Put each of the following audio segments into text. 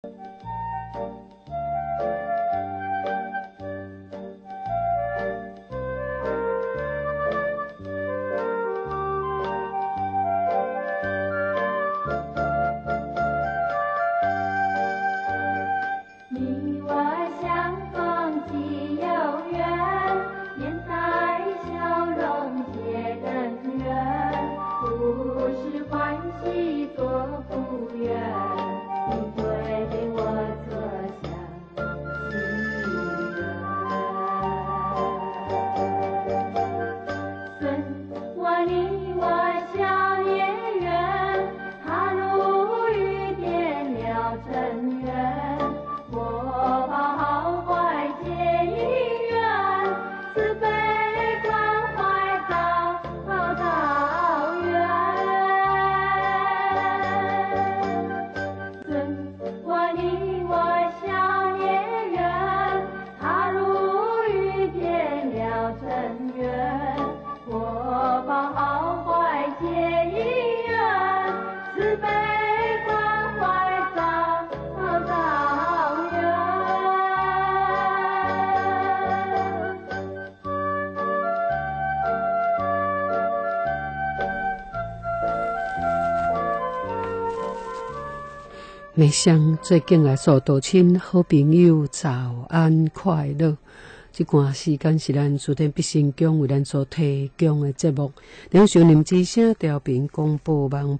梅香最近来所多亲好朋友早安快乐。这段时间是咱主天必胜宫为咱所提供的节目。两小林之声调频广播网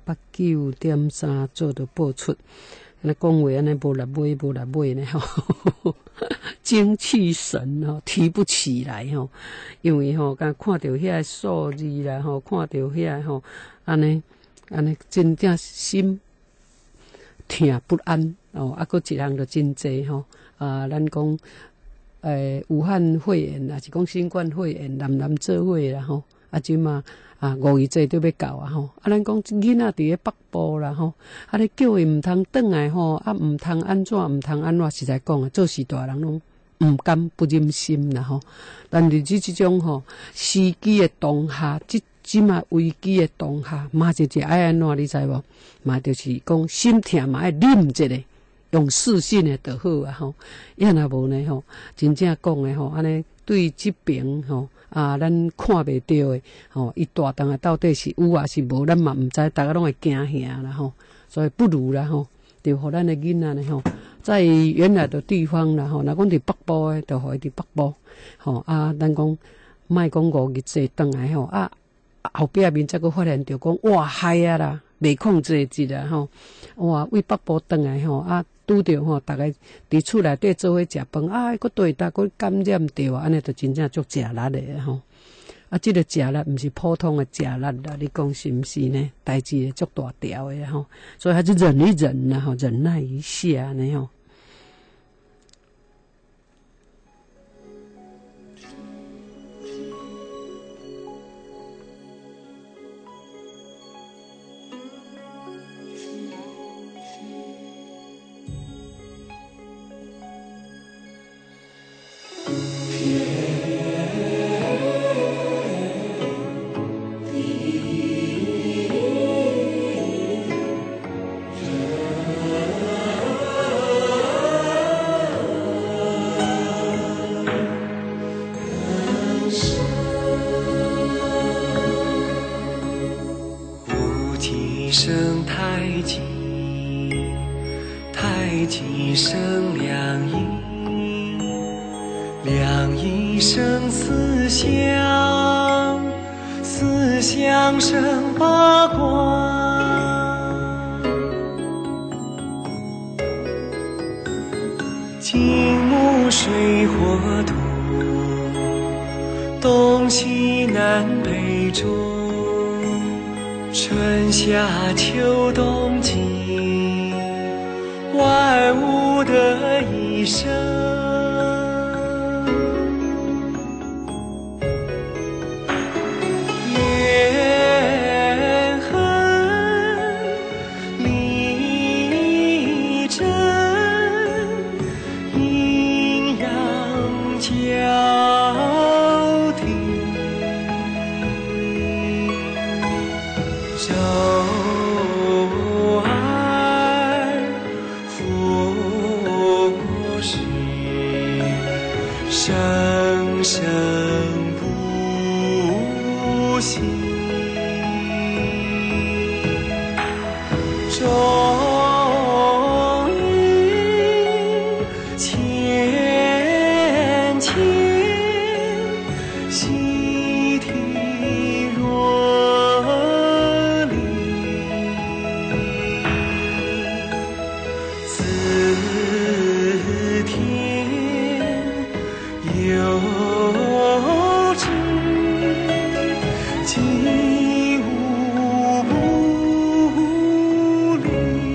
89.3做着播出。那讲话安尼无力尾呢吼，精气神吼提不起来吼，因为吼刚看到遐数字啦吼，看到遐吼安尼真正心痛不安哦，啊，佫一项就真济吼咱讲武汉肺炎啊，是讲新冠肺炎，人做伙啦吼，即嘛5月节都要到啊吼，咱讲囡仔伫咧北部啦吼，咧叫伊毋通转来吼，毋通安怎，实在讲做事大人拢毋甘不忍心啦吼，但是即种吼时机的当下，即嘛危机的当下，嘛是爱安怎你知无？嘛就是讲心痛嘛爱忍一下，用四信的就好啊吼。要若无呢吼，真正讲的吼，安尼对即边吼咱看袂到的吼，伊大当到底是有还是无，咱嘛毋知，大家拢会惊吓啦吼。所以不如啦吼，就互咱的囡仔呢吼，在原来的地方啦吼，若讲伫北部的，就互伊伫北部吼咱讲莫讲5日节转来吼后壁面才佫发现着讲哇害啊啦，袂控制住啦吼，哇为北部转来吼拄着吼，逐个伫厝内底做伙食饭佫对搭佫感染着安尼就真正足食力的吼。即个食力毋是普通的食力啦，你讲是毋是呢？代志会足大条的吼，所以还是忍一忍啦吼，忍耐一下呢吼。 太极生两仪，两仪生四象，四象生八卦。金木水火土，东西南北中，春夏秋冬季，万物的一生。元亨利贞，阴阳交替，周而复生不息，终于浅浅溪啼若离，自天有知，今无不离。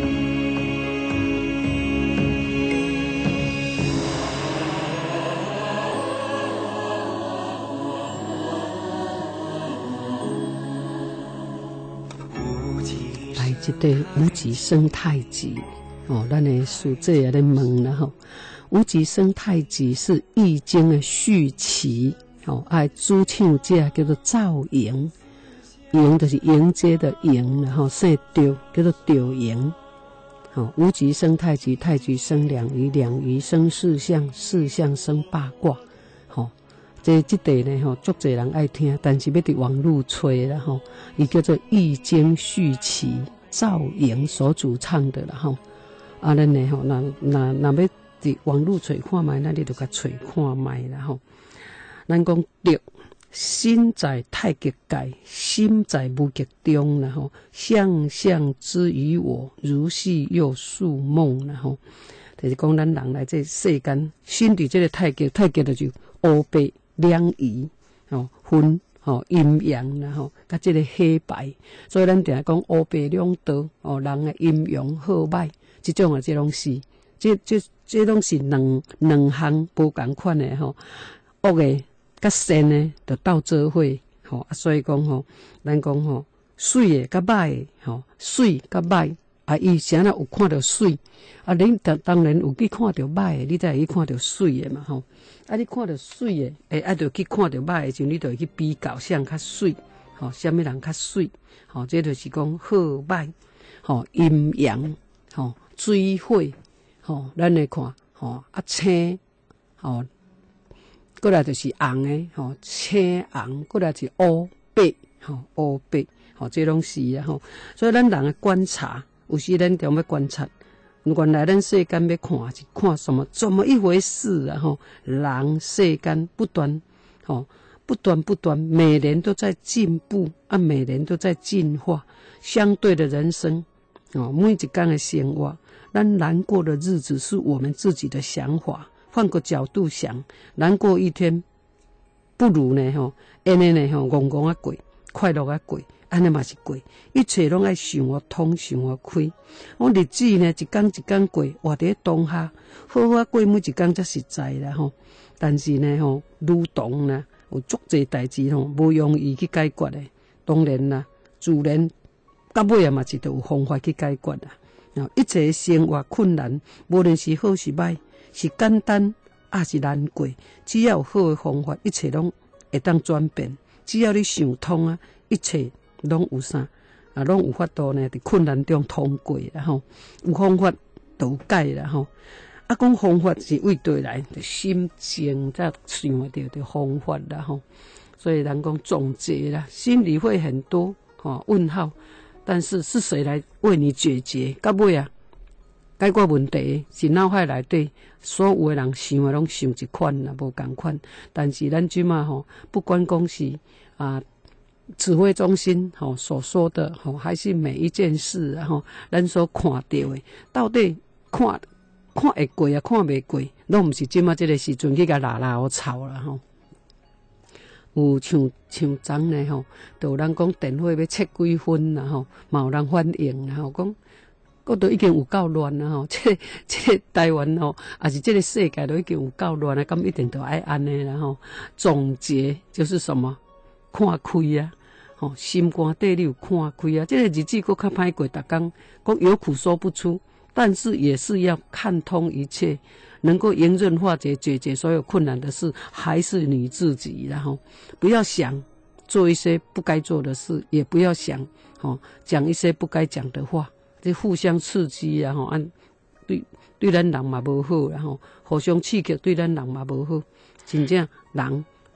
来，这个无极生太极哦，咱的师姐也在问了吼。无极生太极是易经的序旗哦，主唱者叫做赵莹，莹就是迎接的迎，然后姓丢叫做丢莹。哦，无极生太极，太极生两仪，两仪生四象，四象生八卦。吼，这个呢吼，足侪人爱听，但是要伫网络吹啦吼。伊叫做易经序旗，赵莹所主唱的啦吼。啊，咱呢吼，那要伫网络找看卖，那你就甲找看卖啦吼。咱讲德，心在太极界，心在无极中啦吼。象象之于我，如戏又诉梦啦吼。就是讲咱人来这世间，心伫这个太极，太极就是乌白两仪吼，分吼阴阳啦吼，甲这个黑白，所以咱定讲乌白两道哦，人的阴阳好歹，这种啊，这拢是。这拢是两项无共款的吼，恶的甲善的就斗做伙吼，所以讲吼，咱讲吼，水的甲歹的吼，水甲歹啊，伊啥那有看到水啊？恁当然有去看到歹的，你才会去看到水的嘛吼。啊，你看到水的，啊，就去看到歹的时候，你就会去比较谁较水吼，啥物人较水吼，这就是讲好歹吼，阴阳吼，水火。吼，咱来看，吼啊青，吼，过来就是红的，吼青红，过来是乌白，吼乌白，吼这拢是啊吼。所以咱人的观察，有时咱点要观察，原来咱世间要看是看什么，怎么一回事啊吼？人世间不断，吼不断，每年都在进步啊，每年都在进化，相对的人生，哦，每一天的生活。咱难过的日子是我们自己的想法，换个角度想，难过一天，不如呢吼，安尼呢吼，戆戆啊过，快乐啊过，安尼嘛是过，一切拢爱想我通，想我开。我日子呢，一天一天过，活伫当下，好好过每一天才实在啦吼。但是呢吼，愈动呢，有足侪代志吼，无容易去解决的。当然啦，自然到尾啊嘛是都有方法去解决啦。一切生活困难，无论是好是歹，是简单还是难过，只要有好的方法，一切拢会当转变。只要你想通啊，一切拢有啥啊，拢有法度呢？伫困难中通过啦吼，有方法就有解啦吼。啊，讲方法是为对来，就心静才想得到的方法啦吼。所以人讲总结啦，心里会很多问号。但是是谁来为你解决？到尾啊，解决问题是脑海内底所有的人想的拢想一款啦，无共款。但是咱即马吼，不管讲是指挥中心所说的还是每一件事咱所看到的，到底看会过啊，看袂过，拢毋是即马这个时阵去甲拉吵啦吼。有像昨呢吼，就有人讲电话要测几分啦吼，嘛有人反映啦吼，讲佫都已经有够乱啦吼，这个台湾吼，也是这个世界都已经有够乱啦，咁一定都爱安尼啦吼。总结就是什么？看开啊，吼，心肝底里有看开啊，这个日子佫较歹过，逐工讲有苦说不出，但是也是要看通一切。能够迎刃化解、解决所有困难的事，还是你自己。然后不要想做一些不该做的事，也不要想讲一些不该讲的话，这互相刺激啊！按对咱人嘛无好，然后互相刺激对咱人嘛无好。真正人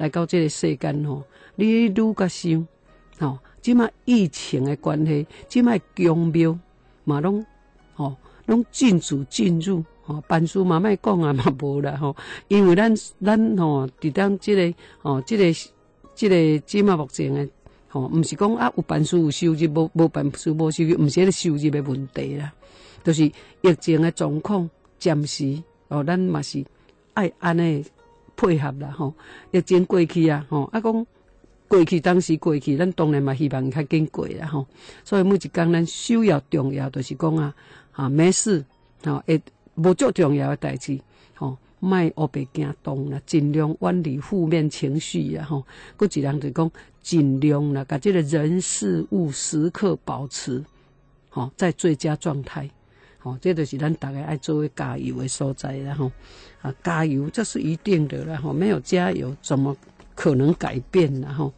来到这个世间吼，你愈甲想吼，即卖疫情的关系，即卖宫庙嘛拢拢禁止进入吼，办事嘛莫讲啊嘛无啦吼，因为咱吼伫当即个即个即卖目前的吼，毋是讲啊有办事有收入，无办事无收入，毋是迄个收入的问题啦，就是疫情的状况暂时咱嘛是爱安尼配合啦吼，疫情过去啊吼，讲过去当时过去，咱当然嘛希望较紧过啦吼，所以每一工咱首要重要就是讲没事会无足重要的代志莫黑白行动啦，尽量远离负面情绪啦吼。搁一人就讲尽量啦，把这个人事物时刻保持在最佳状态。这就是咱大家爱做的加油的所在啦吼。加油这是一定的啦吼，没有加油怎么可能改变啦吼？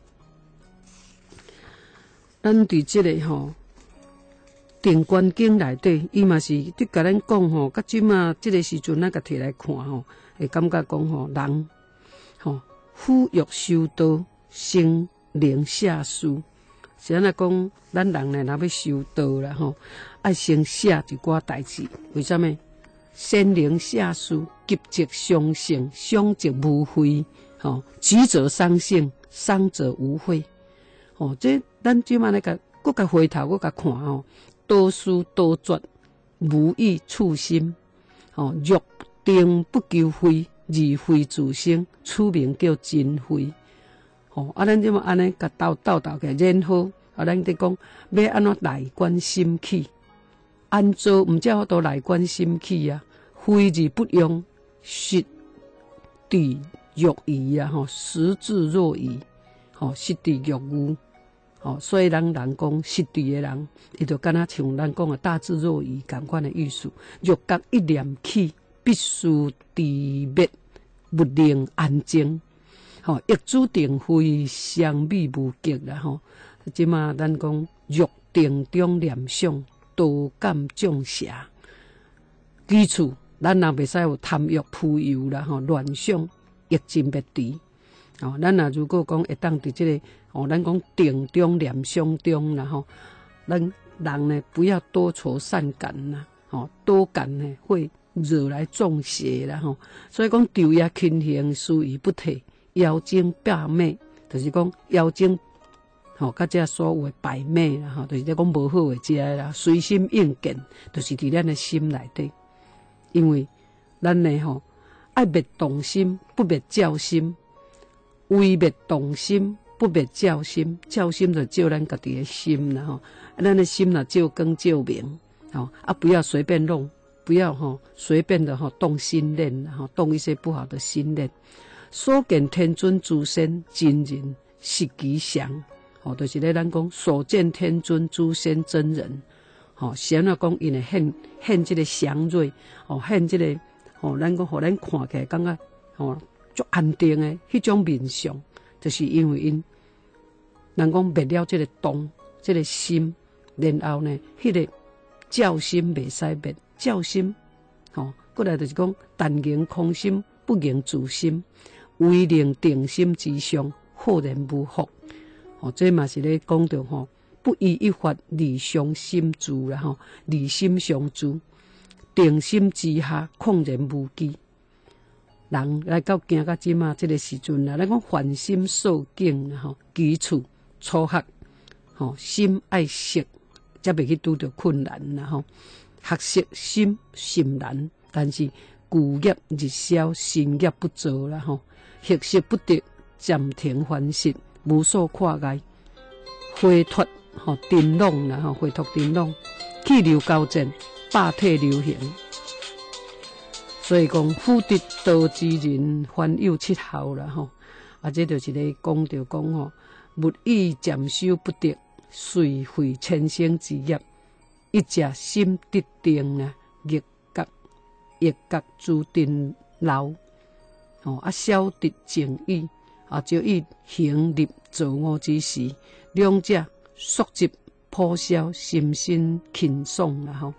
咱伫这个定观经内底，伊嘛是伫甲咱讲吼，甲即马即个时阵咱甲摕来看吼，会感觉讲人虎欲修道，先灵下书。是安尼讲，咱人呢，若要修道啦吼，爱先写一寡代志。为什么？先灵下书，急则伤性，伤则无悔。急则伤性，伤则无悔。这咱即马来甲，搁甲回头，搁甲看多思多绝，无益处心。欲定不求慧，而慧自生，此名叫真慧。咱即马安尼甲斗起来，然后咱得讲要安怎内观心起，安做毋才好多内观心起啊。非而不用，实地欲宜啊！实至若矣。实地欲无。所以人讲实地的人，伊就敢若像咱讲的大智若愚共款的意思。欲觉一念起，必须地灭，不令安静。欲主定非，相密无极啦吼。即马咱讲欲定中念想，多感众邪。基础咱若袂使有贪欲浮游啦吼，乱想欲尽灭除。咱若如果讲会当伫即个咱讲定中念想中啦吼，咱人呢不要多愁善感啦，多感呢会惹来众邪啦吼。所以讲昼夜勤行，疏于不退，妖精百媚，就是讲妖精甲这所有的百媚啦吼，就是讲无好的这啦，随心应见，就是伫咱的心内底。因为咱呢爱灭动心，不灭教心。为灭动心，不灭教心。教心就照咱家己的心啦吼，咱的心若照光照明不要随便弄，不要随便的动心念动一些不好的心念。所见天尊诸仙真人实吉祥就是咧咱讲所见天尊诸仙真人是安怎讲因会现这个祥瑞现这个咱讲互咱看起来感觉足安定的迄种面相，就是因为因人讲灭了这个动，这个心，然后呢，迄个教心袂使灭，教心过来就是讲但言空心，不言自心，唯令定心之上，豁然无惑。这嘛是咧讲到不依一法，离相心住啦离心相住，定心之下，旷然无羁。人来到行到即马这个时阵啦，咱讲凡心受境啦基础初学心爱识，才袂去拄着困难啦学识心甚难，但是旧业日消，新业不做啦学识不得，暂停凡事，无所跨碍，回脱颠浪啦回脱颠浪，气流高正，霸体流行。所以讲，福德道之人，凡有七号啦这就是咧讲着讲物以渐修不得，遂废千生之业。一只心得定啦，业觉注定老消得正义就以行立造恶之时，两者速疾破消，心身轻松啦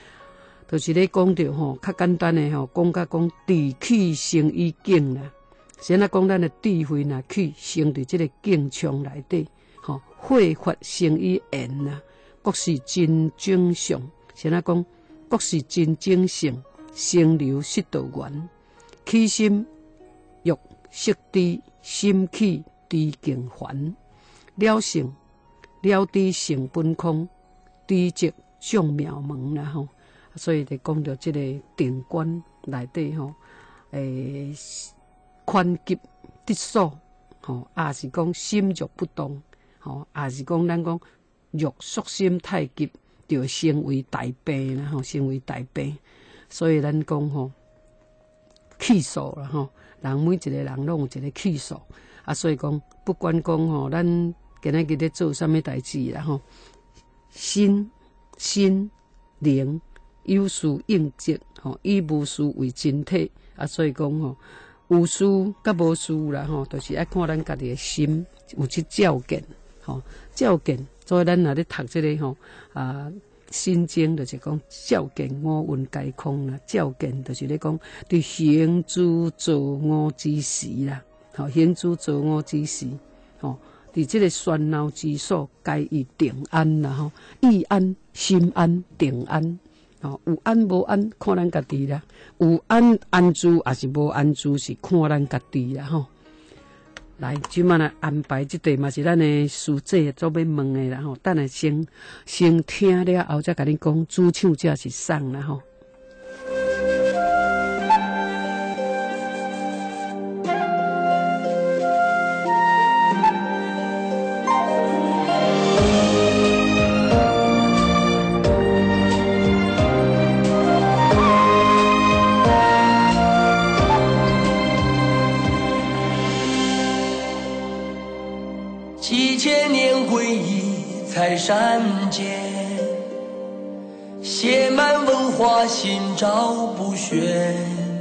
就是咧讲着较简单的讲甲讲地气生于境啦先啊讲咱的智慧若去生伫即个境场内底，吼，慧发生于言啊，国是真正常。先啊讲，国是真正性，生流失道源，起心欲识知，心起知境还。了性了知性本空，知即众妙门啦吼。所以就讲到即个定观内底吼，宽急得所，吼，也是讲心欲不动，吼，也是讲咱讲欲缩心太急，就成为大病啦，吼，成为大病。所以咱讲吼，气数啦，吼，人每一个人拢有一个气数，啊，所以讲不管讲吼，咱今仔日咧做啥物代志啦，吼，心灵。有事应接，吼，以无事为真体，啊，所以讲吼，有事甲无事啦，吼，都是爱看咱家己的心有去照见，吼，照见。所以咱若咧读这个吼心经，就是讲照见五蕴皆空啦，照见就是咧讲对行诸造恶之时啦，吼，行诸造恶之时，吼，伫这个烦恼之所，该以定安啦，吼，意安、心安、定安。哦，有安无安，看咱家己啦；有安住，还是无安住，是看咱家己啦吼。来，即摆来安排即题嘛是咱的师姐做要问的啦吼。等下先听了后，再甲你讲主唱才是送啦吼。 在山间，写满文化，心照不宣。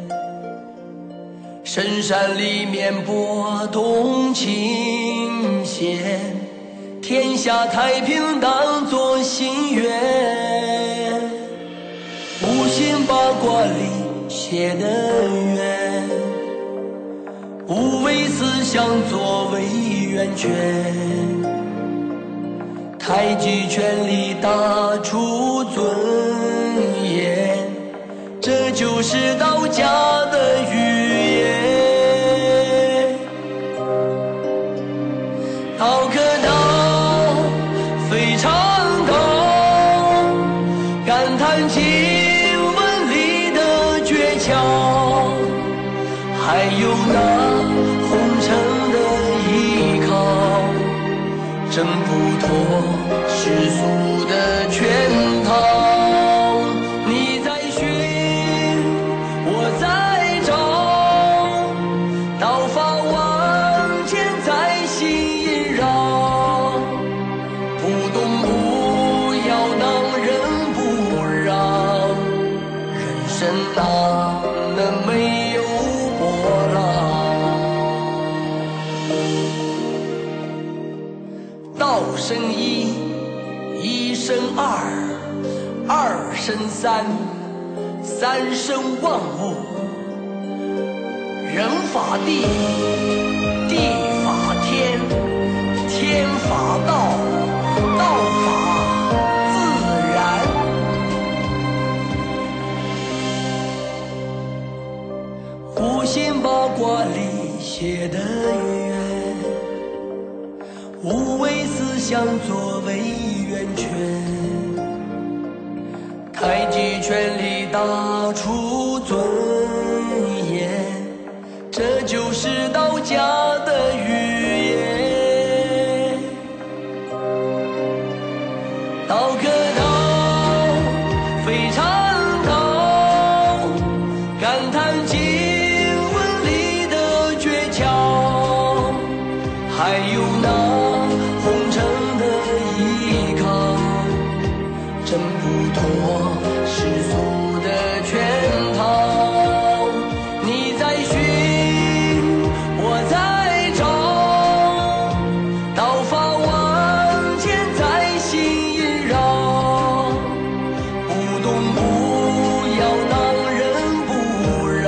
深山里面拨动琴弦，天下太平当作心愿。无心八卦里写的缘，无为思想作为源泉。太极拳里打出尊严，这就是道家的语言。道可道，非常道，感叹经文里的诀窍，还有那红尘的依靠，挣不脱世俗的圈套。你在寻，我在找，道法万千在心萦绕。不动不摇，当仁不让，人生哪能没有波浪？道生一，一生二，二生三，三生万物。人法地，地法天，天法道，道法自然。无心八卦里写的缘，无为思想作为源泉。太极拳里打出尊严，这就是道家的语言。道可道，非常道，感叹经文里的诀窍，还有那红尘的依靠，挣不脱世俗的圈套。你在寻，我在找，道法万千在心萦绕。不动不摇，当仁不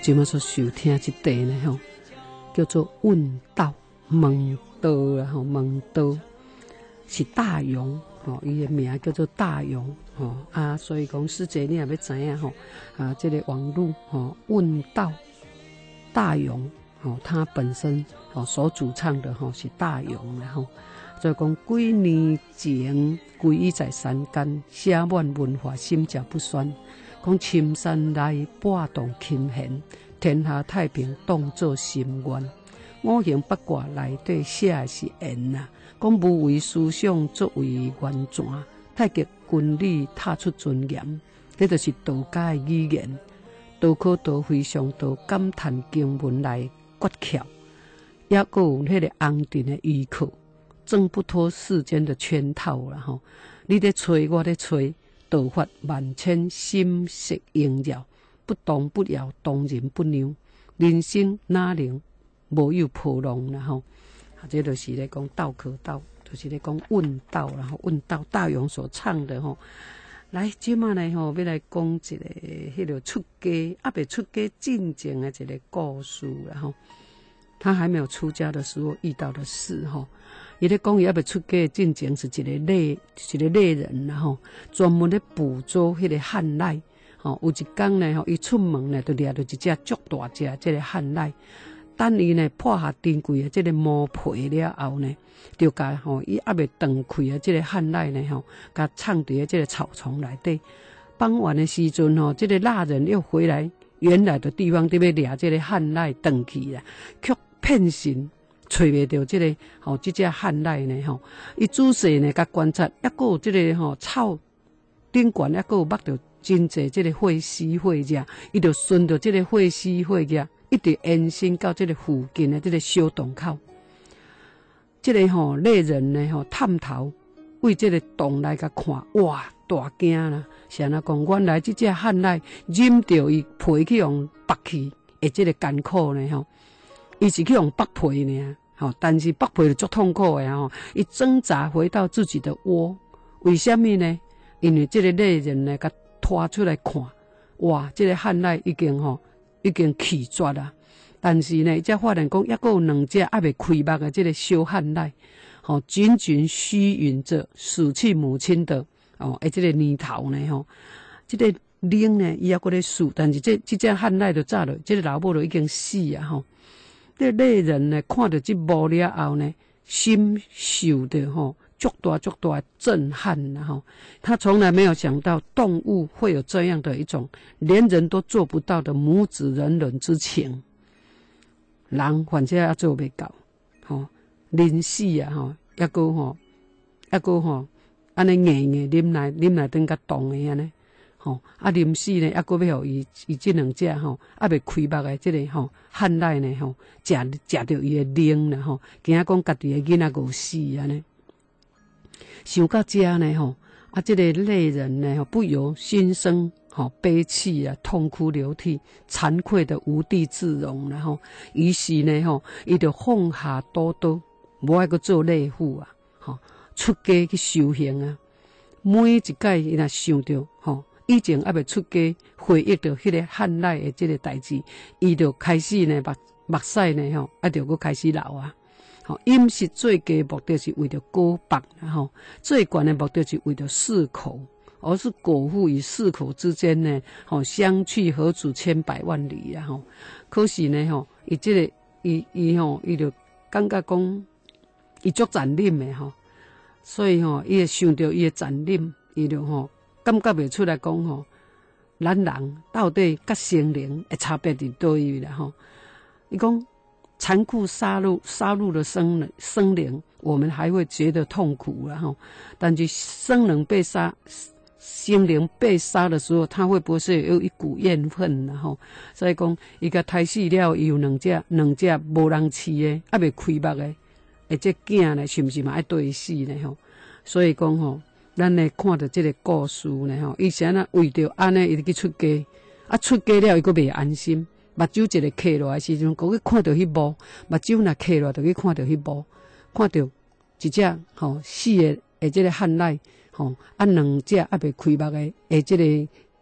今麦所收听这地呢吼，叫做问道问道啦吼，问道是大勇吼，伊的名叫做大勇吼啊，所以讲师姐你也要知影吼啊，这个网络吼问道大勇吼，他本身吼所主唱的吼是大勇然后。所以讲，几年前皈依在山间，写满文化心照不宣。讲深山内八洞琴弦，天下太平当作心愿。五行八卦内底写的是言呐，讲无为思想作为圆传，太极军理踏出尊严，这就是道家的语言。道可道非常道，感叹经文内诀窍，也个有迄个红尘的依靠。挣不脱世间的圈套了吼，你在吹，我在吹，道法万千，心识萦绕，不动不摇，当仁不让，人生哪能无有波浪了吼？啊，这就是咧讲道可道，就是咧讲问道，然后问道大勇所唱的吼。来，今嘛呢吼，要来讲一个迄个出家，还未出家进前的一个故事然后。他还没有出家的时候遇到的事吼，伊咧讲伊还未出家进前是一个猎人然后专门咧捕捉迄个旱籁吼，有一天呢吼，伊出门呢就掠到一只足大只这个旱籁，等伊呢破下珍贵的这个毛皮了后呢，就甲吼伊还未断开的这个旱籁呢吼，甲藏伫这个草丛内底。傍晚的时阵吼，这个蜡人又回来原来的地方，伫要掠这个旱籁断去啦，却骗神找袂到这个吼，这只旱籁呢吼，伊仔细呢甲观察，抑个有这个吼草顶悬，抑个有捌到真济这个火丝火热，伊就顺着这个火丝火热，一直延伸到这个附近的这个小洞口。这个吼猎人呢吼探头为这个洞内甲看，哇，大惊啦！是安怎讲？原来这只旱籁忍着伊皮去用剥去的这个艰苦呢吼。伊是去用剥皮呢，吼，但是剥皮就足痛苦的吼。伊挣扎回到自己的窝，为什么呢？因为这个猎人呢，甲拖出来看，哇，这个旱籁已经气绝啦。但是呢，伊才发现讲，抑个有两只还未开目的这个小旱籁，吼，紧紧虚匀着，死去母亲的这个年头呢，吼，这个灵呢，伊还搁咧死，但是这只旱籁就早了，这个老母就已经死啊，吼。这猎人呢，看到这幕了后呢，心受的足大震撼了吼。他从来没有想到动物会有这样的一种连人都做不到的母子人伦之情。人反正也做袂到，人死啊抑个安尼硬啉来等甲冻的安尼。临死呢，还阁要互伊这两只还未开目的这个旱籁呢食着伊的灵啦惊讲家己的囡仔饿死安尼。想到这呢这个猎人呢不由心生悲泣啊，痛哭流涕，惭愧的无地自容然后，于是呢伊就放下刀刀，无爱阁做猎户啊，出家去修行啊。每一届伊若想着以前还未出家，回忆到迄个旱籁的这个代志，伊就开始呢目屎呢就阁开始流啊。饮食最低目的是为着果腹，最悬的目的是为着四口，而是果腹与四口之间呢，相去何止千百万里啊！可是呢，伊这个伊就感觉讲，伊足残忍的所以伊会想到伊的残忍，伊就感觉袂出来讲咱人到底甲生灵的差别伫倒位啦伊讲残酷杀戮的生灵，我们还会觉得痛苦啦但是生灵被杀的时候，他会不会有一股怨恨啦所以讲伊甲杀死了，伊有两只无人饲的，还未开目的，这囝呢是毋是嘛爱对死呢所以讲咱呢看到这个故事呢伊是安那为着安尼伊就去出家，出家了伊阁袂安心，目睭一个刻落来时阵，阁去看到迄幕，目睭若刻落就去看到迄幕，看到一只死的这个旱籁两只还未开目的这个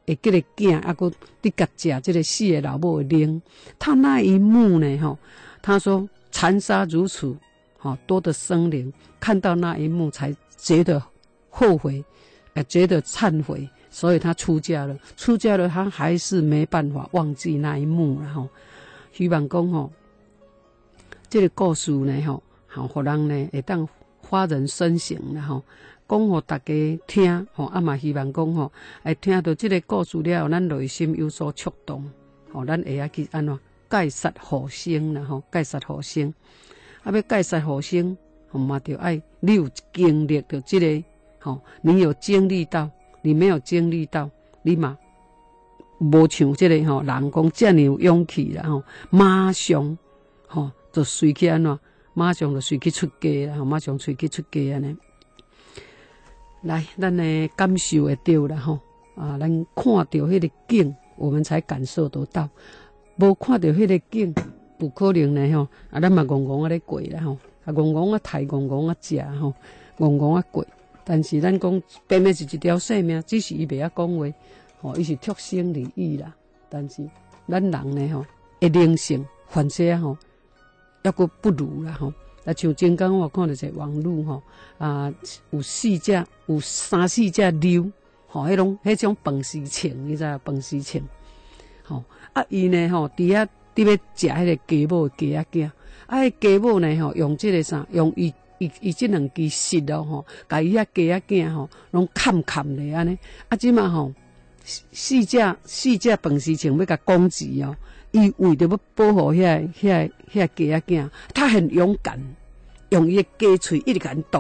会这个囝啊，佮你甲食这个死的老母的灵。他那一幕呢，吼，他说残杀如此，多的生灵看到那一幕才觉得后悔，觉得忏悔，所以他出家了。出家了，他还是没办法忘记那一幕了吼。希望讲吼，这个故事呢吼，互人呢会当发人深省啦吼。讲互大家听吼，嘛希望讲吼，会听到这个故事了后，咱内心有所触动，咱会晓去安怎戒杀护生啦吼，戒杀护生。要戒杀护生，嘛就爱你有经历到这个吼，你有经历到，你没有经历到，你嘛无像这个吼人讲这么有勇气啦吼，马上吼就随去安怎，马上就随去出家啦，马上随去出家安尼。来，咱的感受会到啦吼，咱看到迄个景，我们才感受得到。无看到迄个景，不可能呢吼。咱嘛戆戆咧过啦吼，戆戆刣，戆戆食吼，戆戆过。但是咱讲，偏偏是一条性命，只是伊袂晓讲话，伊是脱生离异啦。但是咱人呢吼，的灵性反正吼，抑佫不如啦吼。像前刚我看到一个网络吼，有三四只溜，迄种饭丝情，你知影饭丝情，伊呢伫遐伫要食迄个家母的鸡仔囝，迄家母呢用这个用伊这两支舌咯甲伊遐鸡仔囝拢砍咧安尼，即嘛四只饭丝情要甲攻击哦。伊为着要保护遐鸡仔囝，他很勇敢，用伊的鸡喙一直甲毒，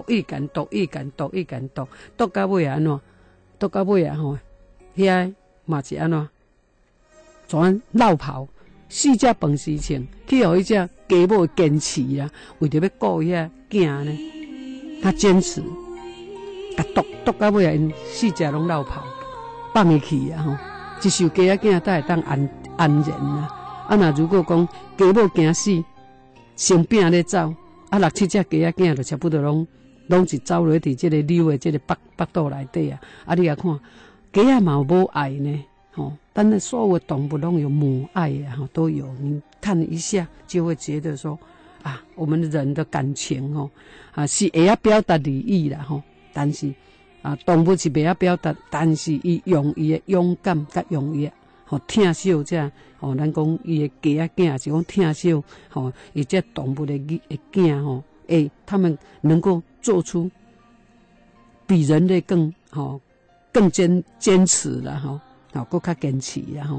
毒到尾安怎？毒到尾吼，遐嘛是安怎？全落跑，四只饭丝情去互迄只鸡母坚持啦，为着要顾遐囝呢，他坚持，甲毒到尾因四只拢落跑，放伊去啊吼，一受鸡仔囝才会当安然啊。若如果讲鸡母惊死，生病咧走，6、7只鸡仔囝就差不多拢是走落伫即个溜的即个腹肚内底啊。你啊看，鸡仔嘛有母爱呢，但是所有的动物拢有母爱啊，都有。你看一下，就会觉得说我们人的感情是会晓表达利益啦但是动物是袂晓表达，但是伊用伊的勇敢甲用伊疼惜这咱讲伊的鸡仔囝是讲疼惜伊这动物的囝他们能够做出比人类更坚持啦更较坚持啦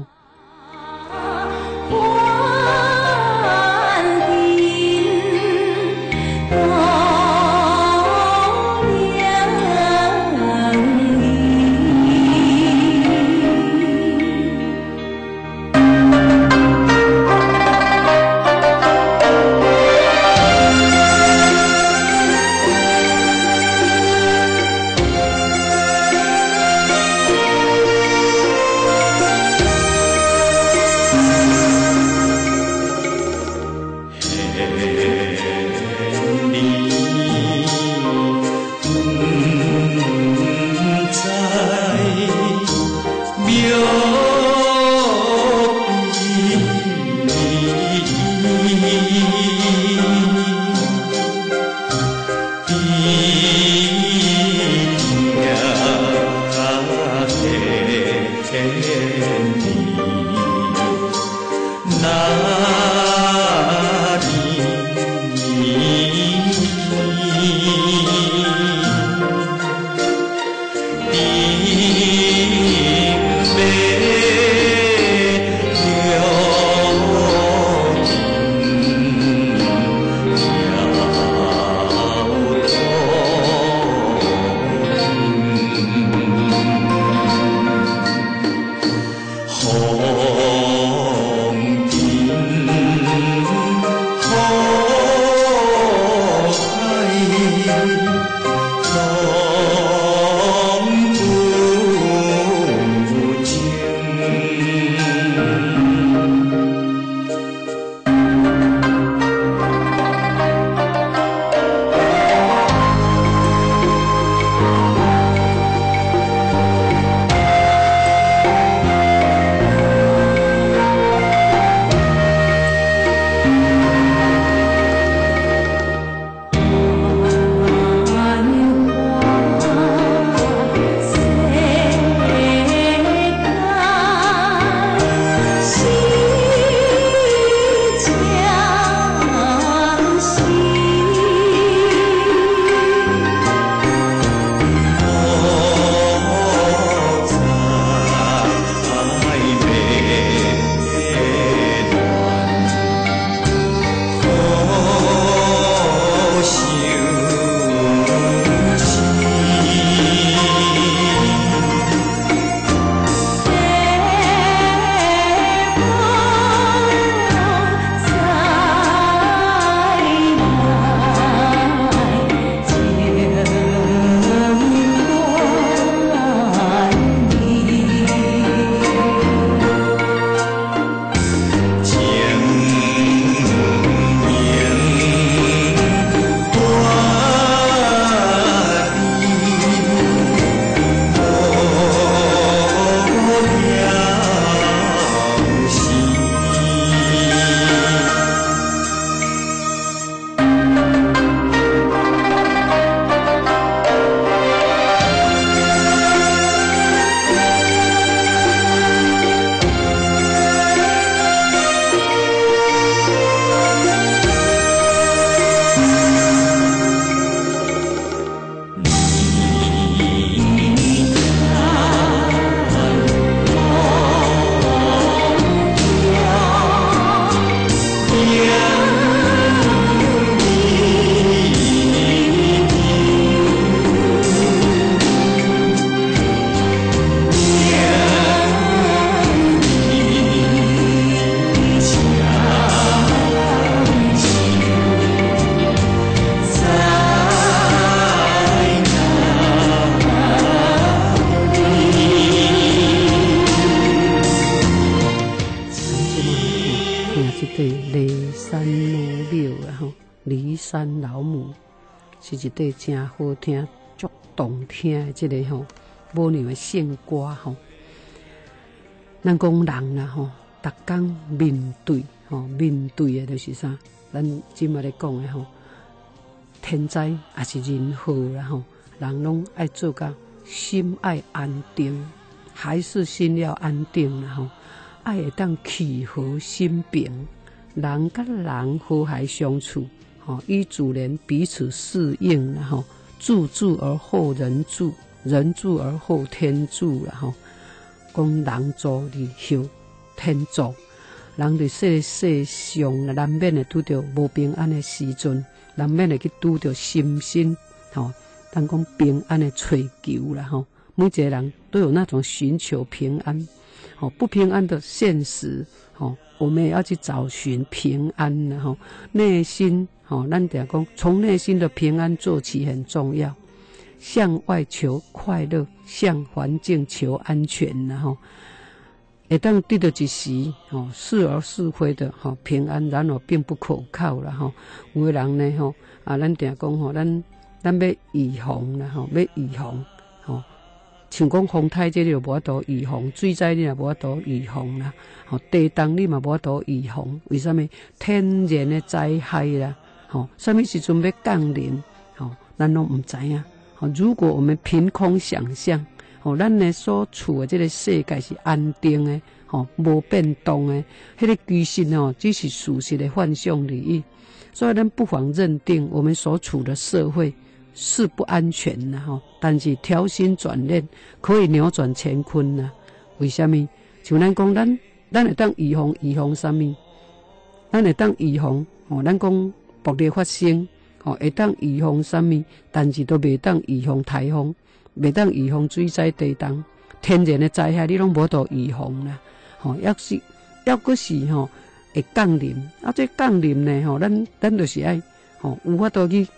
听这对骊山老庙啊吼，骊山老母是一对真好听、足动听的这个吼母娘的圣歌吼。咱讲人啦吼，逐工面对面对的就是啥？咱今麦咧讲的吼，天灾也是人祸啦吼，人拢爱做到心爱安定，还是心要安定啦吼。爱会当气和心平，人甲人和谐相处，与自然彼此适应啦吼。助而后人助，人助而后天助啦吼。讲人助而后天助，人伫世上难免会拄着无平安的时阵，难免会去拄着心身咱讲平安的追求啦吼。每一个人都有那种寻求平安，不平安的现实，我们也要去找寻平安啦吼。内心，咱讲从内心的平安做起很重要。向外求快乐，向环境求安全啦吼。会当得到一时是而是非的平安，然而并不可靠啦吼。有的人呢咱定讲咱要预防啦吼，要预防像讲风台这你就无法度预防，水灾你也无法度预防啦，地动你嘛无法度预防。为什么？天然的灾害啦，什么时阵要降临，咱拢唔知影。如果我们凭空想象，咱的所处的这个世界是安定的，无变动的，迄个其实只是事实的幻象而已。所以咱不妨认定我们所处的社会是不安全的但是调心转念可以扭转乾坤呐。为什么？像咱讲，咱会当预防什么？咱会当预防咱讲暴力发生。会当预防什么？但是都袂当预防台风，袂当预防水灾地动，天然的灾害你拢无法度预防啦。要阁是会降临，这降临呢咱就是爱有法度去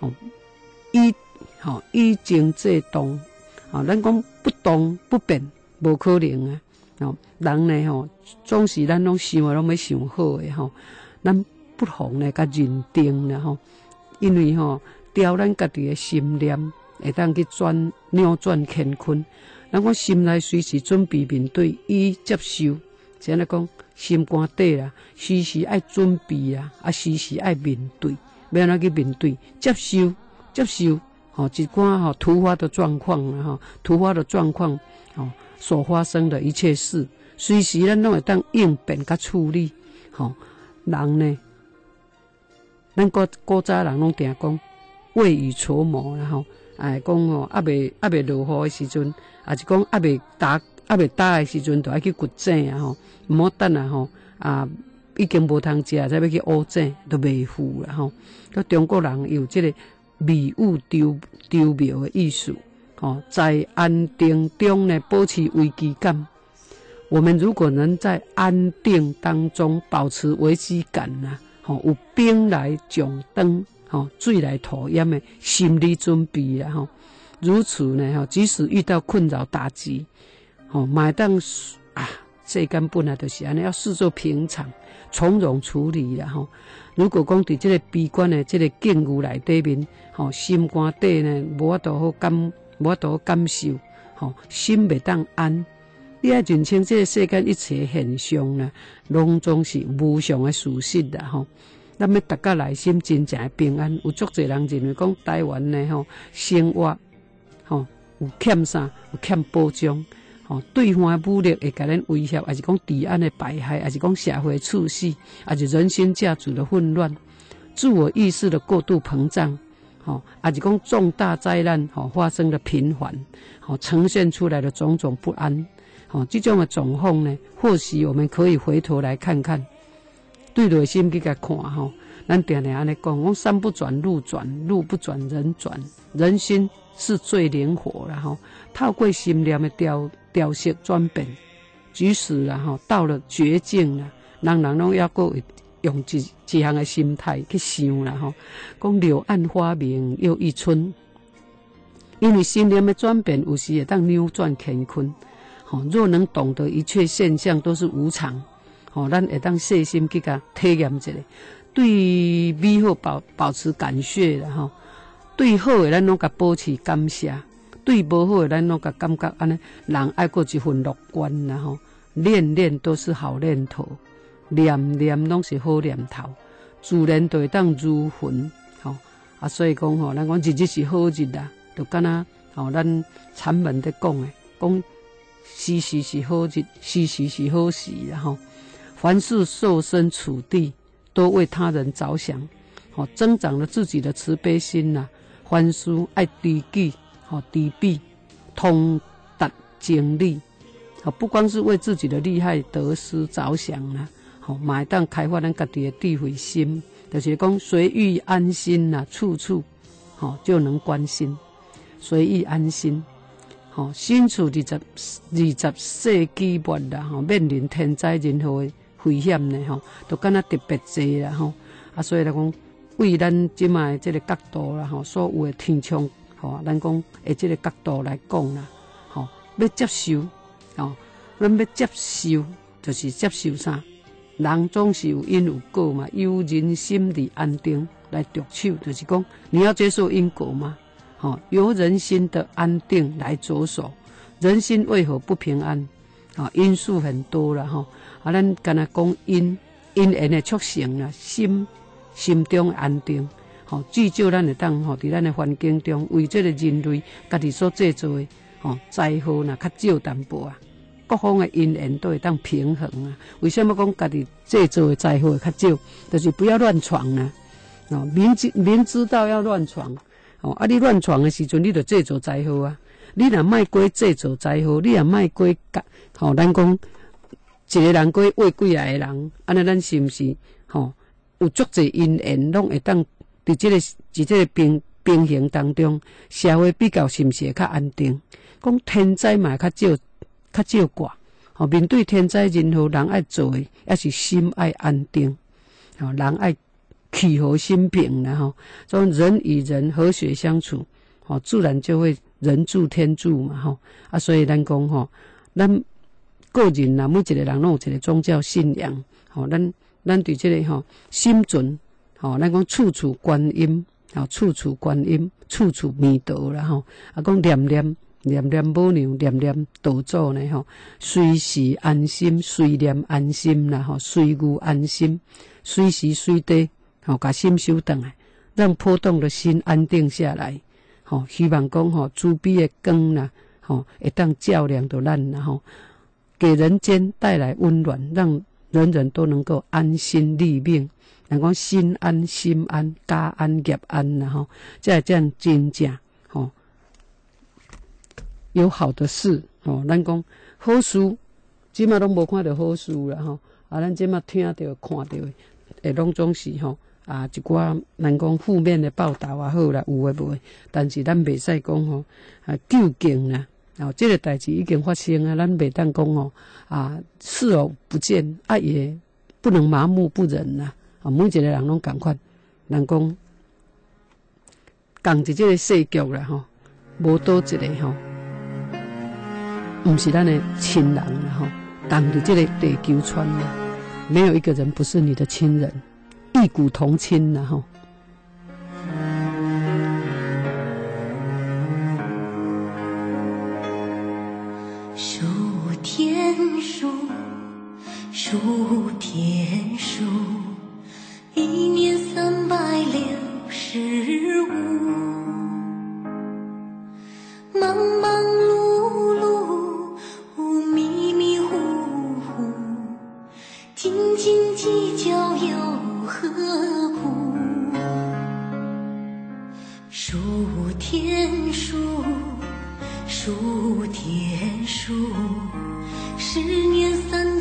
以静制动。咱讲不动不变，无可能啊。人呢总是咱拢想的拢要想好的咱不妨呢甲认定啦因为调咱家己的心念，会当去扭转乾坤。咱讲心内随时准备面对与接受，像咱讲心肝底啦，时时爱准备啦，时时爱面对，要安怎去面对？接受一寡突发的状况啦突发的状况所发生的一切事，随时咱拢会当应变甲处理。人呢？咱古早人拢定讲未雨绸缪啦讲还未落雨的时阵，也是讲还未打的时阵，就爱去掘井啊唔好等已经无通食，才要去挖井，都袂赴啦个中国人有这个迷雾丢庙的艺术在安定中呢保持危机感。我们如果能在安定当中保持危机感有兵来将挡，水来土掩的心理准备啦如此呢即使遇到困扰打击买当世间本来就是安尼，要视作平常，从容处理啦如果讲伫这个悲观的这个境遇内底面心肝底呢无法度好感受心袂当安。你要认清这个世间一切现象呢，拢总是无常的事实啦咱要大家内心真正的平安。有足侪人认为讲台湾呢生活有欠啥，有欠保障对方的武力会甲咱威胁，还是讲治安的败害，还是讲社会秩序，还是人心价值的混乱，自我意识的过度膨胀还是讲重大灾难发生的频繁呈现出来的种种不安这种的状况呢，或许我们可以回头来看看，对内心去甲看咱定定安尼讲山不转路转，路不转人转，人心是最灵活啦透过心念的调息转变，即使到了绝境啦，人拢要过用一项的心态去想啦讲柳暗花明又一村。因为心念的转变，有时会当扭转乾坤若能懂得一切现象都是无常， 咱会当细心去甲体验一下，对美好保持感谢啦对好的咱拢甲保持感谢，对无好的咱拢甲感觉安尼，人爱过一份乐观啦念念都是好念头，念念拢是好念头，自然就会当如云所以讲咱讲日日是好日啦，就敢若咱禅门在讲的，讲时时是好日，时时是好时啦凡事设身处地，多为他人着想，增长了自己的慈悲心啦。凡事爱知己，知彼，通达情理，不光是为自己的利害得失着想啦，嘛会当开发咱家己的智慧心，就是讲随遇安心啦，处处就能关心，随遇安心。身处20世纪末啦，面临天灾人祸的危险呢，都敢若特别多啦，所以来讲，为咱即卖这个角度啦，所有的天窗，咱讲以这个角度来讲啦，要接受，咱要接受，就是接受啥？人总是有因有果嘛，由人心理安定来着手，就是讲你要接受因果嘛，由人心的安定来着手。人心为何不平安？因素很多啦，咱干那讲因缘的促成啦，心中安定，至少咱会当伫咱的环境中，为这个人类家己所制造的灾祸呐较少淡薄啊，各方的因缘都会当平衡啊。为什么讲家己制造的灾祸较少？就是不要乱闯啦，明知道要乱闯，你乱闯的时阵，你就制造灾祸啊。你若莫过制造灾祸，你若莫过咱讲一个人过为几啊个人，安尼咱是毋是有足侪因缘，拢会当伫这个平衡当中，社会比较是毋是会较安定？讲天灾嘛较少挂，面对天灾人祸，人爱做的也是心爱安定，人爱气和心平啦所以人与人和谐相处，自然就会人助天助嘛所以咱讲咱个人啦，每一个人拢有一个宗教信仰，咱对这个心存咱讲处处观音，处处观音，处处弥陀啦讲念念母娘，念念道祖呢随时安心，随念安心啦随遇安心，随时随地把心收回来，让波动的心安定下来。希望讲慈悲的光啦，会当照亮到咱啦给人间带来温暖，让人人都能够安心立命。人讲心安心安，家安业安啦才这样真正有好的事咱讲好事，即马拢无看到好事啦咱即马听到看到的，拢总是一寡咱讲负面的报道也好啦，有诶无诶，但是咱袂使讲究竟啦，这个代志已经发生啊，咱袂当讲视而不见也不能麻木不仁啦每一个人拢同款，人讲共一这个世局啦无多一个毋是咱的亲人啦共伫这个地球村啦，没有一个人不是你的亲人。异骨同亲啦数天数，数天数，一年365，忙忙碌碌，迷迷糊糊，斤斤计较又何苦？数天数，数天数，10年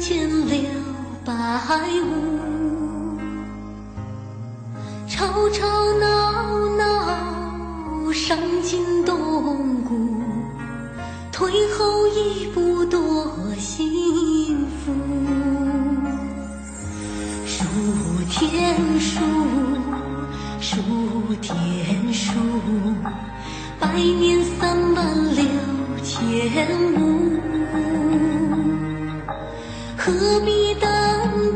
3650，吵吵闹闹，伤筋动骨，退后一步多幸福。数天数，数天数，100年36500，何必等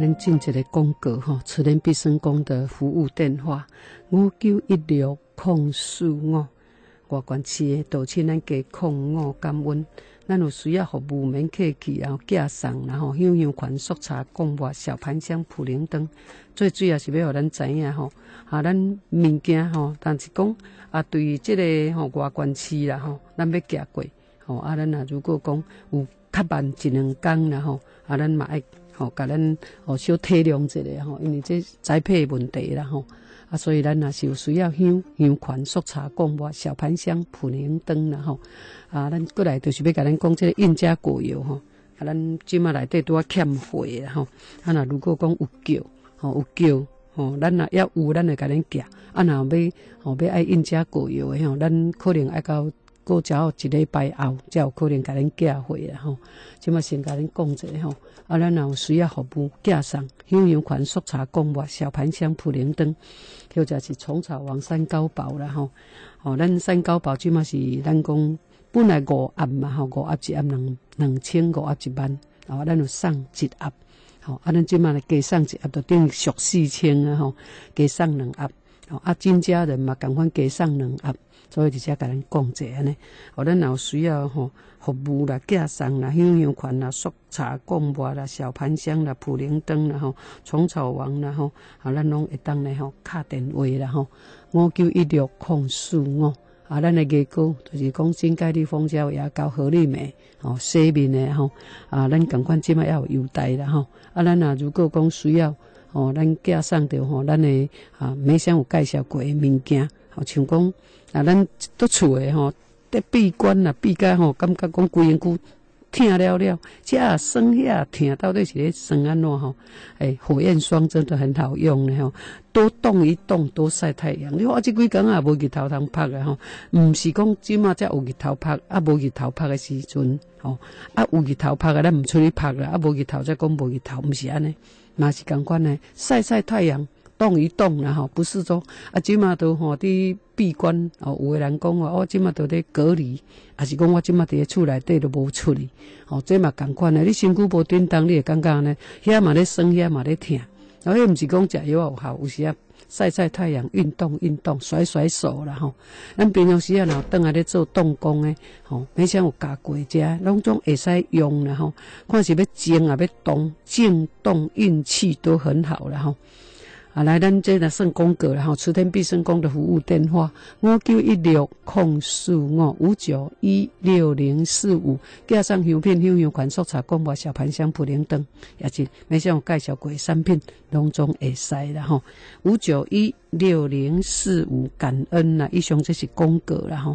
咱进一个广告吼，慈联必胜宫的服务电话5916045，外县市的道亲咱加05感恩。咱有需要服务免客气，然后寄送，然后香香款、速茶、贡丸、小盘香、普灵灯，最主要是要互咱知影吼，咱物件吼，但是讲对于即个外县市啦吼，咱要行过咱如果讲有较慢1-2天啦吼，咱嘛爱甲咱小体谅一下吼，因为这栽培问题啦吼。所以咱若是有需要香款、速茶、贡丸、小盘香、普灵灯啦吼，咱过来就是要甲咱讲这个印加果油吼，咱即马内底拄啊欠货啦吼，若如果讲有叫咱若要有，咱会甲恁寄，若要爱印加果油的吼，咱可能爱到过只有1礼拜后，才有可能甲恁寄货啦吼。即马先甲恁讲一下吼，咱若有需要服务寄送香款、速茶、贡丸、小盘香、普灵灯。或者是虫草王3高宝啦吼，咱3高宝即马是咱讲本来5盒嘛吼，5盒1盒2500，5盒1万，咱有送1盒，咱即马加送1盒，就等于俗4000啊吼，加送2盒，金家人嘛共款加送2盒，所以直接甲咱讲者安尼，咱若有需要服务啦、寄送啦、香款啦、速茶、贡丸啦、小盘香啦、普灵灯啦虫草王啦咱拢会当咧敲电话啦5916045，咱的价格就是讲真钙粒蜂胶牙膏、合力美洗面的咱共款即马要有优待啦咱若如果讲需要咱寄送着咱的梅香有介绍过的物件，像讲咱伫厝的得闭关啦，闭甲感觉讲规身躯疼了了，这酸遐疼，到底是咧酸安怎火焰霜真的很好用的多动一动，多晒太阳。你看这几工也无日头通晒的毋是讲即马才有日头晒，无日头晒的时阵有日头晒的咱毋出去晒啦，无日头才讲无日头，毋是安尼，嘛是共款的，晒晒太阳。动一动啦不是说即马都伫闭关有个人讲我即马都咧隔离，还是讲我即马伫咧厝内底都无出去这嘛共款的，你身躯无叮当，你会感觉呢遐嘛咧酸，遐嘛咧疼，迄毋是讲食药有效，有时啊晒晒太阳、运动、甩甩手啦咱平常时啊若倒来咧做动工的每箱有加过遮，拢总会使用啦看是要静啊要动，静动运气都很好啦来，咱这若算广告啦慈天必胜宫的服务电话5916045，5916045，寄送香片、香款、速茶、贡丸、小盘香、普灵灯，也是每项有介绍过的产品，拢总会使啦5916045，感恩啦，以上这是广告啦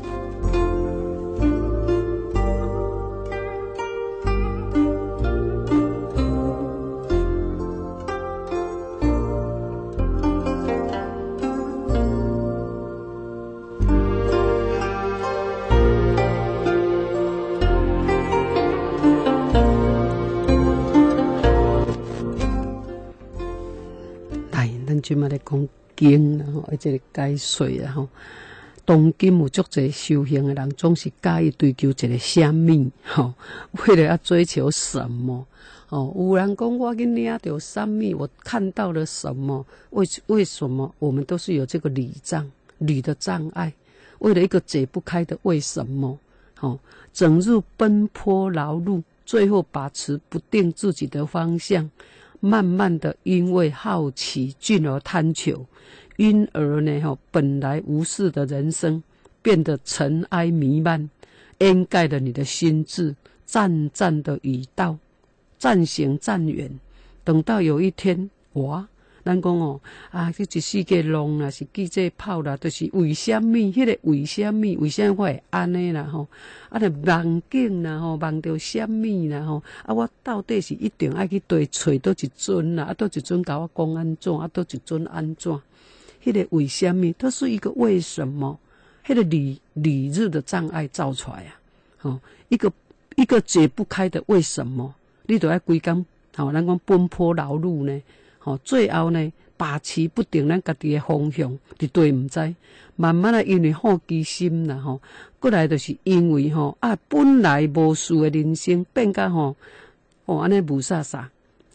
即马咧讲经啦即个解说啦当今有足侪修行的人，总是介意追求一个什么为了要追求什么有人讲我去领到什么，我看到了什么？为什么我们都是有这个理的障碍？为了一个解不开的为什么整日奔波劳碌，最后把持不定自己的方向。慢慢的，因为好奇进而贪求，因而呢，本来无事的人生变得尘埃弥漫，掩盖了你的心智，战战的语道，渐行渐远。等到有一天，咱讲这一世界long啦，是记者跑啦，就是为什么？迄个为什么？为什么我会安尼啦？就梦境啦，梦到什么啦？我到底是一定爱去找倒一尊啦？倒一尊甲我讲安怎？倒一尊安怎？迄个为什么？都是一个为什么？迄个理日的障碍造出来一个解不开的为什么？你都要规工咱讲奔波劳碌呢？最后呢，把持不定咱家己的方向，伫对毋知，慢慢的因为好奇心啦过来就是因为本来无事的人生变甲安尼无啥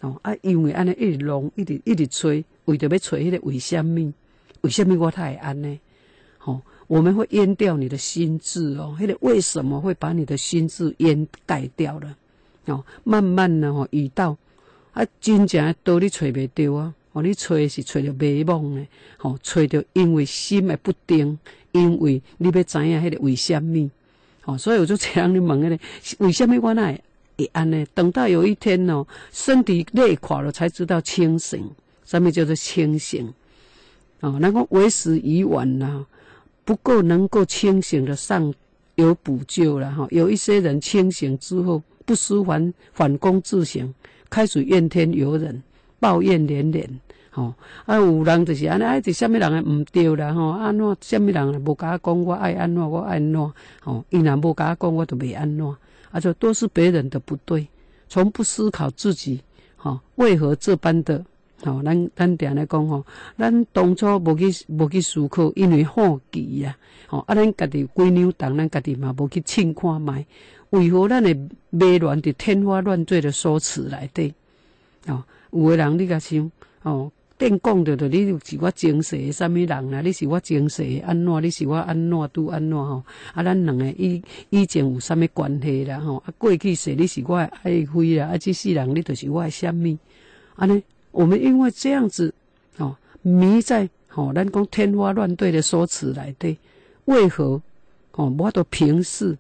因为安尼一直弄，一直吹，为着要找迄个为什么？为什么我他会安尼？我们会淹掉你的心智哦，迄个为什么会把你的心智淹盖掉了？慢慢的遇到真正道理找袂到啊！你找是找着迷惘的，找着因为心的不定，因为你要知影迄个为什么？所以有就这样你问迄个为什么我哪会安尼？等到有一天身体累垮了，才知道清醒。什么叫做清醒？那个为时已晚了。不够能够清醒的上有补救了哈，有一些人清醒之后不思反躬自省，开始怨天尤人，抱怨连连。有人就是安尼，什么人也唔对啦安怎？什么人也无甲我讲，我爱安怎，我爱安怎？伊若无甲我讲，我就袂安怎？就都是别人的不对，从不思考自己为何这般的。咱定来讲咱当初无去思考，因为好奇啊，咱家己规扭动，咱家己嘛无去称看卖，为何咱会迷乱伫天花乱坠的说辞内底？有的人你甲想顶讲着你是我前世的什么人啦？你是我前世的安怎？你是我安怎拄安怎咱两个以前有啥物关系啦过去世你是我的爱妃啦，这世人你就是我的什么？安尼。我们因为这样子，迷在咱讲天花乱坠的说辞内底，为何我都平视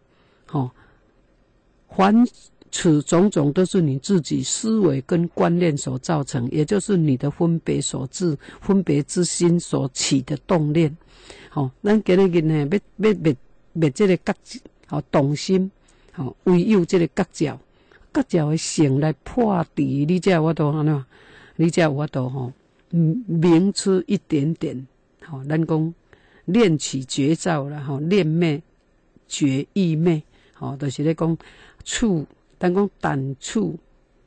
凡此种种都是你自己思维跟观念所造成，也就是你的分别所致，分别之心所起的动念。咱今日呢，要灭这个觉，动心，唯有这个觉照的性来破除，你才我都安怎？你才有法度明出一点点，咱讲练起绝招啦，练灭绝意灭，就是咧讲处，咱讲但处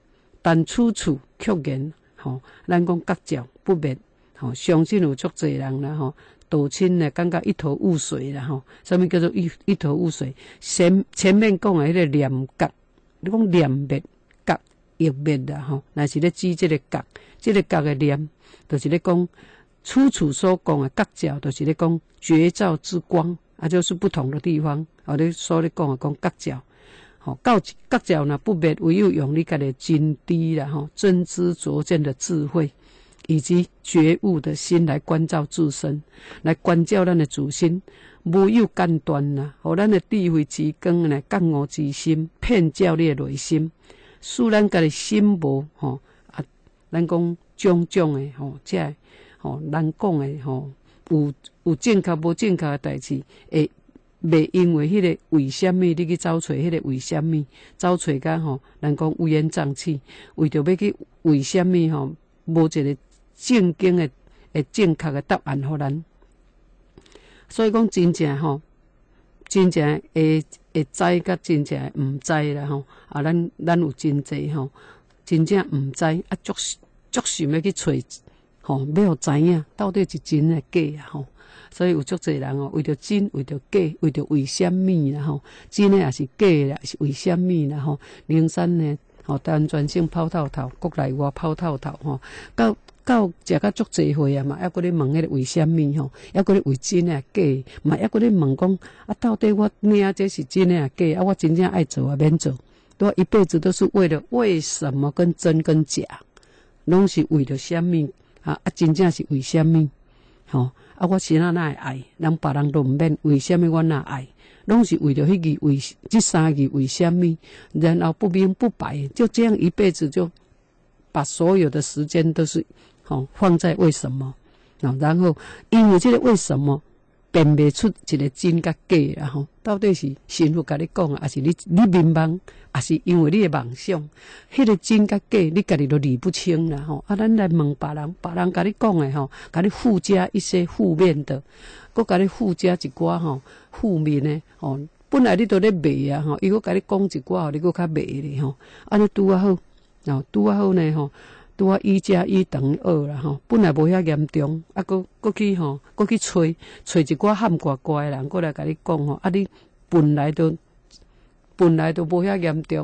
却言，咱讲觉照不灭，相信有足侪人啦，道亲呢感觉一头雾水啦，什么叫做一头雾水？前面讲的迄个念觉，你讲念灭觉。亦灭啦若是咧指这个觉，这个觉的念，就是咧讲处所讲的觉照，就是咧讲绝照之光，就是不同的地方。你所咧讲觉照，觉照呢不灭，唯有用你家的真谛啦真知灼见的智慧，以及觉悟的心来关照自身，来关照咱的自身。无有间断啦，互咱的智慧之光呢，觉悟之心，遍照你的内心。使咱家己心无咱讲种种的这人讲的有正确无正确的代志，会袂因为迄个为什么你去找找迄个为什么，找找甲人讲乌烟瘴气，为着要去为什么无一个正经的正确的答案互咱。所以讲真正真正会知甲真正毋知啦咱有真济真正毋知足想要去找要知影到底是真诶假啊所以有足济人为着真为着假为着为什么啦真诶也是假啦是为什么啦灵山呢单专性泡透透国内外泡透透到食到足济岁啊嘛，还搁咧问迄个为什么还搁咧为真诶假，嘛还搁咧问讲到底我领这是真诶假我真正爱做免做，我一辈子都是为了为什么跟真跟假，拢是为了什么真正是为什么我心哪会爱，人别人都毋免，为什么我哪爱？拢是为了迄句为这三句为什么，然后不明不白，就这样一辈子就把所有的时间都是放在为什么，然后因为这个为什么辨别出一个真甲假啦到底是神父甲你讲还是你迷茫，还是因为你的梦想，迄个真甲假你家己都理不清啦咱来问别人，别人甲你讲的甲你附加一些负面的，搁甲你附加一寡负面的本来你都咧迷啊伊搁甲你讲一寡你搁较迷咧安尼拄啊好拄啊好呢拄啊1+1等于2啦本来无遐严重搁去找一寡喊怪怪的人过来甲你讲你本来都无遐严重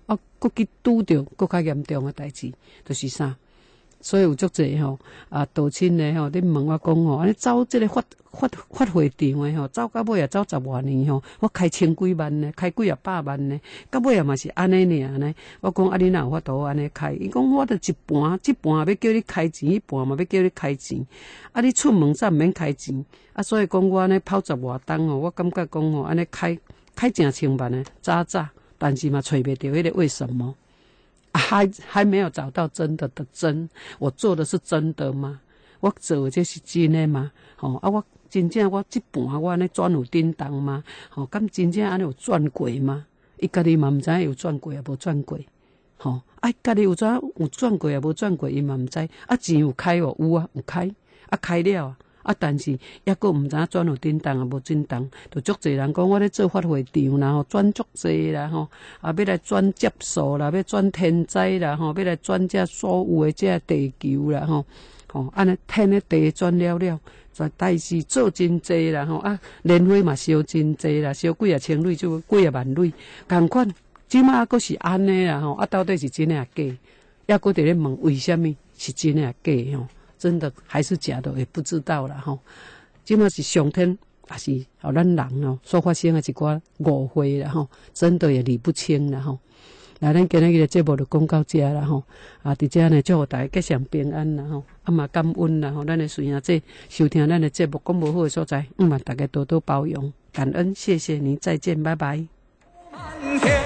啊，佫去拄着佫较严重诶代志，就是啥？所以有足侪吼道亲诶吼，恁问我讲吼，安尼走即个发会场诶吼，走到尾也走10多年吼，我开千几万呢，开几啊百万呢，到尾也嘛是安尼尔呢。我讲啊，你哪有法度安尼开？伊讲我着一半，这半要叫你开钱，迄半嘛要叫你开钱。啊，你出门则毋免开钱。啊，所以讲我安尼跑10外冬吼，我感觉讲吼，安尼开正千万呢，早，但是嘛找袂着迄个为什么？还没有找到真的真，我做的是真的吗？我做的这是真的吗？我真正我这半我安尼转有叮当吗？敢真正安尼有转过吗？伊家己嘛毋知影有转过也无转过，家己有怎有转过也无转过，伊嘛毋知。啊，钱有开哦，有啊，有开，啊开了啊。但是抑佫毋知影转有叮当啊，无叮当，就足侪人讲我咧做发会场啦，吼转足侪啦，吼要来转接数啦，要转天灾啦，要来转这所有的这地球啦，安尼天的地转了，代志做真济啦，年花嘛烧真济啦，烧几啊千蕊就几啊万蕊，共款，即马佫是安尼啦，到底是真诶假？抑佫伫咧问为虾米是真诶假？真的还是假的也不知道啦吼，即马是上天也是咱人所发生的一寡误会啦吼，真的也理不清啦吼。那咱今日的节目就讲到这啦吼，伫遮呢祝福大家吉祥平安啦吼，嘛感恩啦吼，咱的孙仔这收听咱的节目讲无好的所在，嘛大家多多包容，感恩，谢谢您，再见，拜拜。